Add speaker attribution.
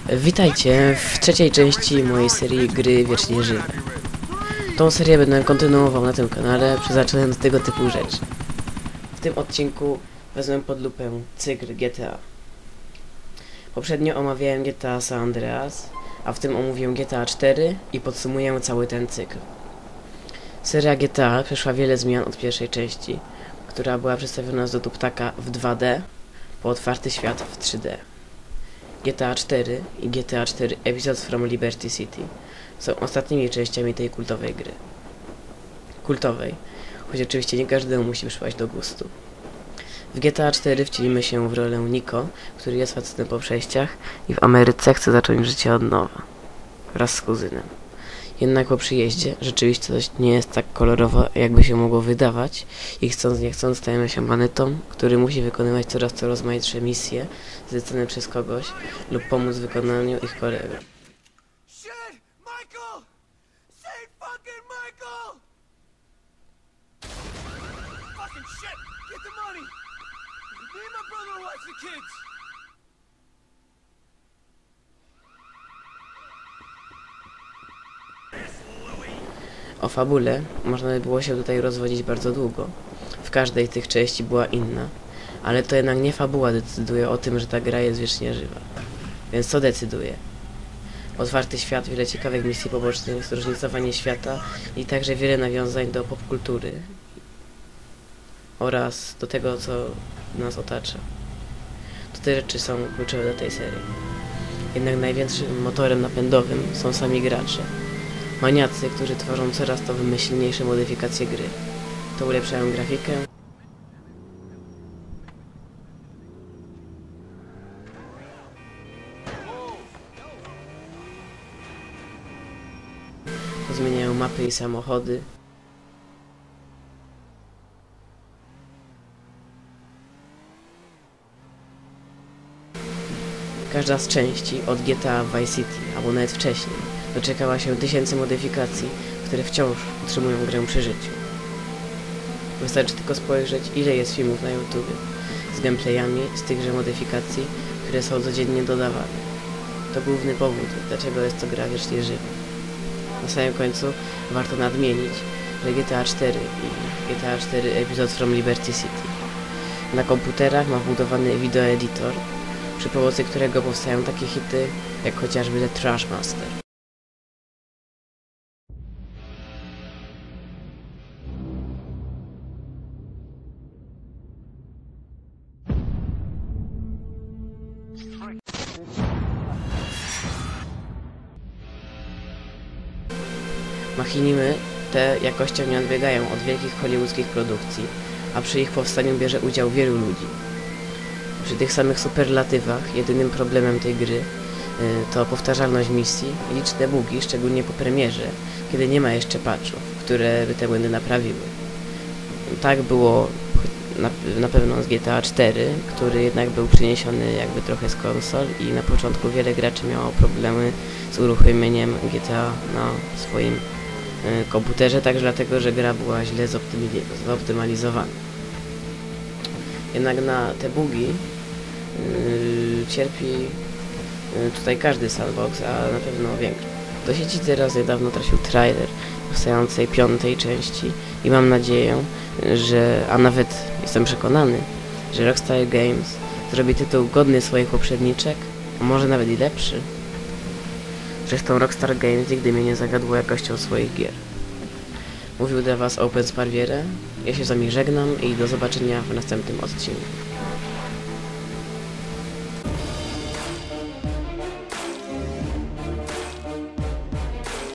Speaker 1: Witajcie w trzeciej części mojej serii Gry Wiecznie Żywe. Tą serię będę kontynuował na tym kanale, przeznaczając tego typu rzeczy. W tym odcinku wezmę pod lupę cykl GTA. Poprzednio omawiałem GTA San Andreas, a w tym omówię GTA 4 i podsumuję cały ten cykl. Seria GTA przeszła wiele zmian od pierwszej części, która była przedstawiona z lotu ptaka w 2D po otwarty świat w 3D. GTA 4 i GTA 4 Episodes from Liberty City są ostatnimi częściami tej kultowej gry. Choć oczywiście nie każdemu musi przypaść do gustu. W GTA 4 wcielimy się w rolę Niko, który jest facetem po przejściach i w Ameryce chce zacząć życie od nowa, wraz z kuzynem. Jednak po przyjeździe rzeczywistość nie jest tak kolorowa, jakby się mogło wydawać i chcąc nie chcąc stajemy się bandytą, który musi wykonywać coraz to rozmaitsze misje zlecone przez kogoś lub pomóc w wykonaniu ich kolegom.
Speaker 2: Shit! Michael! Say fucking Michael! Fucking shit! Get the money! Me and my brother will watch the kids!
Speaker 1: O fabule można by było się tutaj rozwodzić bardzo długo. W każdej z tych części była inna, ale to jednak nie fabuła decyduje o tym, że ta gra jest wiecznie żywa. Więc co decyduje? Otwarty świat, wiele ciekawych misji pobocznych, zróżnicowanie świata i także wiele nawiązań do popkultury oraz do tego, co nas otacza. To te rzeczy są kluczowe dla tej serii. Jednak największym motorem napędowym są sami gracze. Maniacy, którzy tworzą coraz to wymyślniejsze modyfikacje gry. To ulepszają grafikę, to zmieniają mapy i samochody, każda z części od GTA Vice City, albo nawet wcześniej, doczekała się tysięcy modyfikacji, które wciąż utrzymują grę przy życiu. Wystarczy tylko spojrzeć, ile jest filmów na YouTube z gameplayami z tychże modyfikacji, które są codziennie dodawane. To główny powód, dlaczego jest to gra wiecznie żywa. Na samym końcu warto nadmienić, że GTA 4 i GTA 4 Episodes from Liberty City na komputerach ma wbudowany wideoeditor, przy pomocy którego powstają takie hity, jak chociażby The Trash Master. Machinimy te jakością nie odbiegają od wielkich hollywoodzkich produkcji, a przy ich powstaniu bierze udział wielu ludzi. Przy tych samych superlatywach jedynym problemem tej gry to powtarzalność misji i liczne bugi, szczególnie po premierze, kiedy nie ma jeszcze patchów, które by te błędy naprawiły. Tak było na pewno z GTA 4, który jednak był przeniesiony jakby trochę z konsol i na początku wiele graczy miało problemy z uruchomieniem GTA na swoim komputerze, także dlatego, że gra była źle zoptymalizowana. Jednak na te bugi cierpi tutaj każdy sandbox, a na pewno większość. Do sieci teraz niedawno trafił trailer powstającej 5. części i mam nadzieję, że, a nawet jestem przekonany, że Rockstar Games zrobi tytuł godny swoich poprzedniczek, a może nawet i lepszy. Zresztą Rockstar Games nigdy mnie nie zagadło jakością swoich gier. Mówił dla was Open Sparviere, ja się z wami żegnam i do zobaczenia w następnym odcinku.